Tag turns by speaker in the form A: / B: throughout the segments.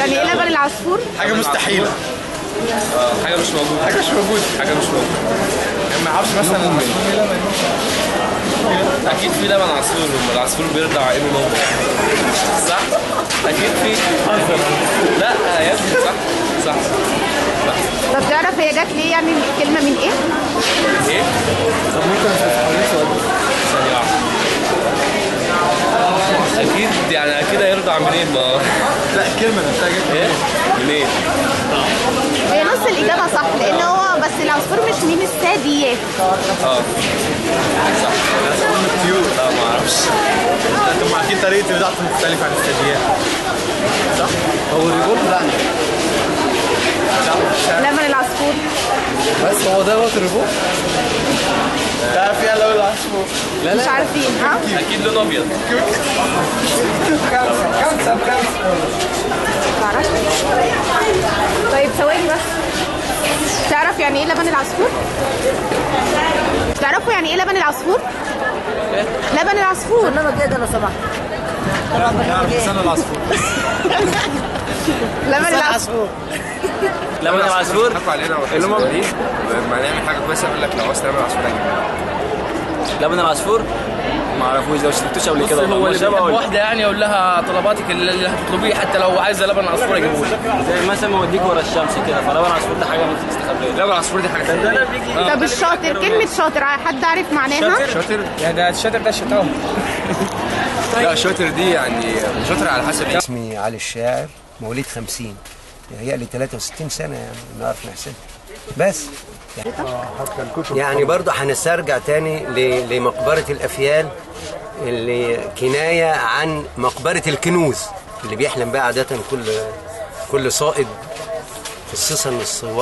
A: يعني ايه لبن العصفور؟
B: حاجه مستحيله.
C: حاجه مش موجوده.
B: حاجه مش موجوده.
C: حاجه مش موجوده.
B: يعني ما اعرفش مثلا
C: اكيد في لبن عصفور، العصفور بيرضع ابنه موت. صح؟ اكيد في. لا يا ابني صح. صح.
A: طب تعرف هي جت ليه؟ يعني الكلمه من ايه؟
C: ايه؟
B: طب ممكن
C: ثانية واحدة. اكيد يعني اكيد هيرضع منين ما.
B: لا الكلمه نفسها جت
C: ايه؟ منين؟
A: هي نص الاجابه صح، لان هو بس العصفور مش من الثدييات.
C: صح.
B: الناس قلنا طيور.
C: لا ما اعرفش.
B: طب ما اكيد طريقه رضاعته مختلفه عن الثدييات. صح؟ هو الرجول لا.
A: لبن العصفور.
B: بس هو ده وقت الرجول. تعرف ايه لون العصفور؟
A: مش عارفين ها؟
C: اكيد لونه ابيض.
B: خمسة.
A: تعرف؟ طيب ثواني بس. تعرف يعني ايه لبن العصفور؟ تعرفوا يعني ايه لبن العصفور؟ لبن العصفور.
D: انا كده لو سمحت.
B: نعرف لسان العصفور.
A: لبن العصفور.
C: لبن العصفور
E: حكوا علينا اللي هم ما نعمل حاجه كويسه يقول لك لو عاوز تعمل عصفور
C: لبن العصفور
E: ما اعرفوش، لو شفتوش قبل كده.
C: هو اللي بيحب واحده يعني يقول لها طلباتك اللي هتطلبيه، حتى لو عايزه لبن عصفور اجيبه لك.
E: زي مثلا موديك ورا الشمس كده، فلبن العصفور ده حاجه ما تستخبيش. لبن العصفور دي حاجه ثانيه.
A: طب الشاطر، كلمة شاطر حد عارف معناها؟
E: شاطر
B: يعني ده الشاطر ده الشطاره.
E: لا شاطر دي يعني شاطر على حسب.
F: اسمي علي الشاعر، مواليد 50، يهيألي 63 سنة يعني نعرف نحسبها. بس يعني برضه هنسترجع تاني لمقبرة الأفيال، اللي كناية عن مقبرة الكنوز اللي بيحلم بها عادة كل صائد، خصوصا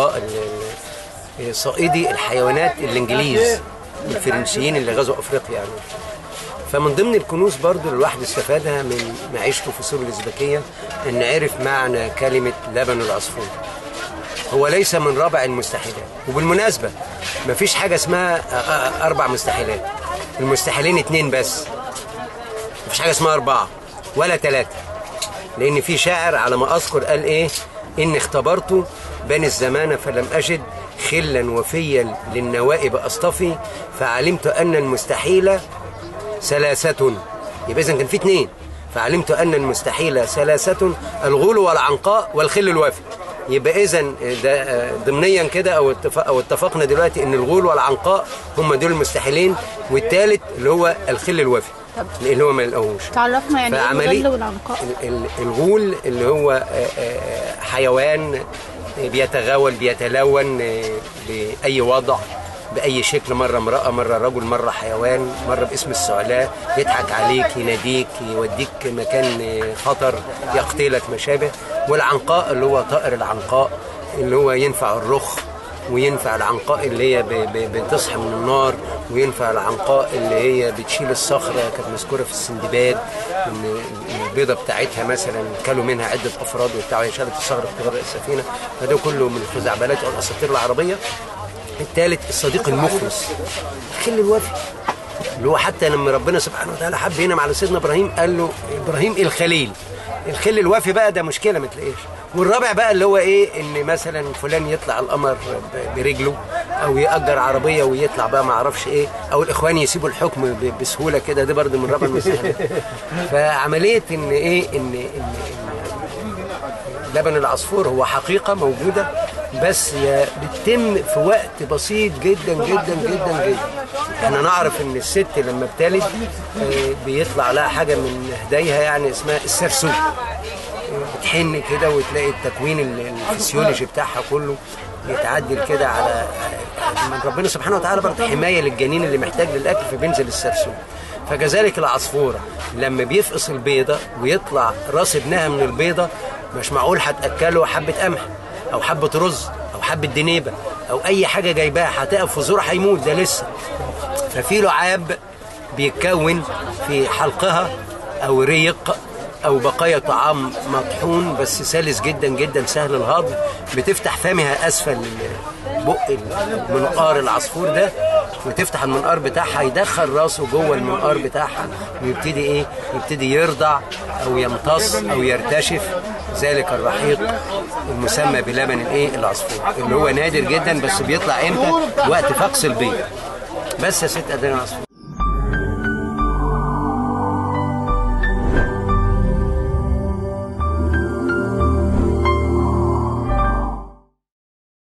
F: صائدي الحيوانات الإنجليز الفرنسيين اللي غزوا أفريقيا يعني. فمن ضمن الكنوز برضو الواحد استفادها من معيشته في سور الأزبكية أن عرف معنى كلمة لبن العصفور. هو ليس من رابع المستحيلات، وبالمناسبة مفيش حاجة اسمها 4 مستحيلات، المستحيلين 2 بس، مفيش حاجة اسمها 4 ولا 3، لأن في شاعر على ما أذكر قال إيه: إن اختبرت بني الزمان فلم أجد خلا وفيا للنوائب أصطفي، فعلمت أن المستحيل 3. يبقى إذن كان في 2، فعلمت أن المستحيل 3: الغول والعنقاء والخل الوافي. يبقى إذن ده ضمنيا كده أو اتفقنا دلوقتي إن الغول والعنقاء هم دول المستحيلين، والثالث اللي هو الخل الوافي اللي هو ما يلقاهوش.
A: تعرفنا يعني ايه الغول والعنقاء؟
F: الغول اللي هو حيوان بيتغول بيتلون بأي وضع بأي شكل، مرة امرأة مرة رجل مرة حيوان مرة باسم السعلاء، يضحك عليك يناديك يوديك مكان خطر يقتلك ما شابه. والعنقاء اللي هو طائر العنقاء اللي هو ينفع الرخ، وينفع العنقاء اللي هي بتصحى من النار، وينفع العنقاء اللي هي بتشيل الصخرة، كانت مذكورة في السندباد ان البيضة بتاعتها مثلا كلوا منها عدة أفراد وبتاع، وهي شالت الصخرة بتغرق السفينة. فده كله من الخزعبلات والأساطير العربية. الثالث الصديق المخلص الخل الوفي، اللي هو حتى لما ربنا سبحانه وتعالى حب ينعم على سيدنا ابراهيم قال له ابراهيم الخليل، الخل الوفي بقى ده مشكله ما تلاقيش. والرابع بقى اللي هو ايه، ان مثلا فلان يطلع القمر برجله، او يأجر عربيه ويطلع بقى ما اعرفش ايه، او الاخوان يسيبوا الحكم بسهوله كده، ده برضه من رابع المستحيلات. فعمليه ان ايه ان لبن العصفور هو حقيقه موجوده، بس بتتم في وقت بسيط جدا جدا جدا جدا. احنا نعرف ان الست لما بتلد بيطلع لها حاجه من هدايها يعني اسمها السرسوب، بتحن كده وتلاقي التكوين الفسيولوجي بتاعها كله يتعدل كده على من ربنا سبحانه وتعالى، برضه حمايه للجنين اللي محتاج للاكل فبينزل السرسوب. فكذلك العصفوره لما بيفقس البيضه ويطلع راس ابنها من البيضه، مش معقول هتاكله حبه قمح او حبه رز او حبه دنيبه او اي حاجه جايباها، هتقف في زورها هيموت ده لسه. ففي لعاب بيتكون في حلقها او ريق او بقايا طعام مطحون بس سلس جدا جدا سهل الهضم، بتفتح فمها اسفل بق منقار العصفور ده، وتفتح المنقار بتاعها يدخل راسه جوه المنقار بتاعها، ويبتدي ايه، يبتدي يرضع او يمتص او يرتشف ذلك الرحيق المسمى بلبن الايه العصفور، اللي هو نادر جدا بس بيطلع امتى؟ وقت فقس البيض. بس يا ست ادريان عصفور.